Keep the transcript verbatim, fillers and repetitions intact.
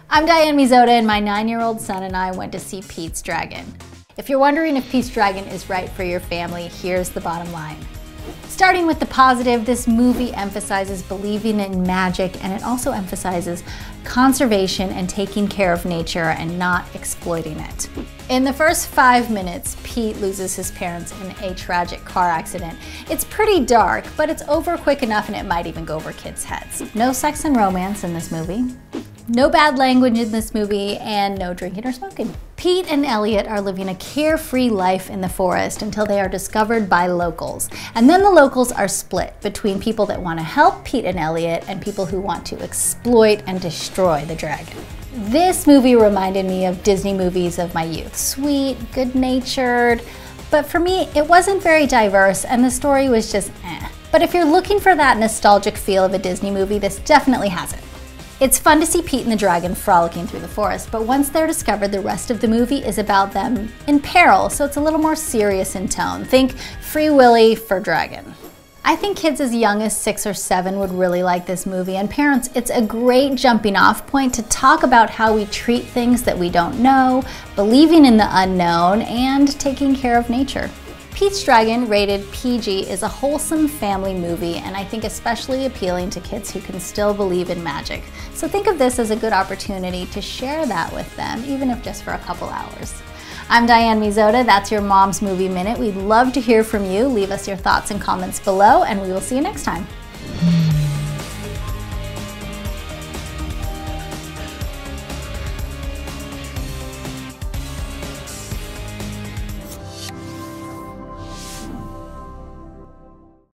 I'm Diane Mizota, and my nine-year-old son and I went to see Pete's Dragon. If you're wondering if Pete's Dragon is right for your family, here's the bottom line. Starting with the positive, this movie emphasizes believing in magic, and it also emphasizes conservation and taking care of nature and not exploiting it. In the first five minutes, Pete loses his parents in a tragic car accident. It's pretty dark, but it's over quick enough and it might even go over kids' heads. No sex and romance in this movie. No bad language in this movie, and no drinking or smoking. Pete and Elliot are living a carefree life in the forest until they are discovered by locals. And then the locals are split between people that want to help Pete and Elliot and people who want to exploit and destroy the dragon. This movie reminded me of Disney movies of my youth. Sweet, good-natured, but for me, it wasn't very diverse and the story was just eh. But if you're looking for that nostalgic feel of a Disney movie, this definitely has it. It's fun to see Pete and the dragon frolicking through the forest, but once they're discovered, the rest of the movie is about them in peril, so it's a little more serious in tone. Think Free Willy for Dragon. I think kids as young as six or seven would really like this movie, and parents, it's a great jumping off point to talk about how we treat things that we don't know, believing in the unknown, and taking care of nature. Pete's Dragon, rated P G, is a wholesome family movie, and I think especially appealing to kids who can still believe in magic. So think of this as a good opportunity to share that with them, even if just for a couple hours. I'm Diane Mizota, that's your Mom's Movie Minute. We'd love to hear from you. Leave us your thoughts and comments below, and we will see you next time.